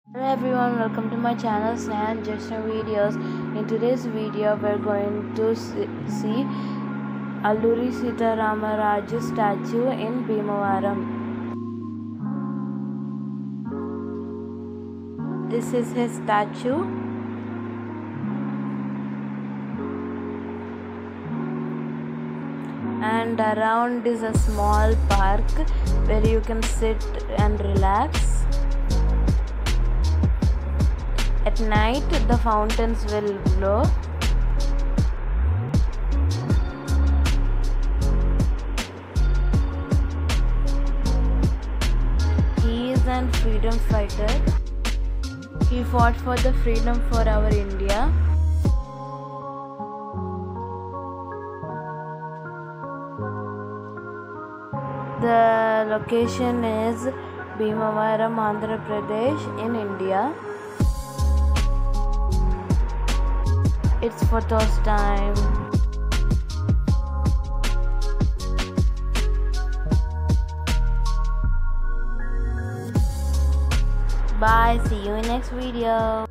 Hello everyone, welcome to my channel Sneha and Jyothsna videos. In today's video, we're going to see Alluri Sita Rama Raju statue in Bhimavaram. This is his statue. And around is a small park where you can sit and relax. At night, the fountains will glow. He is a freedom fighter. He fought for the freedom for our India. The location is Bhimavaram Andhra Pradesh in India. It's photos time. Bye, see you in next video.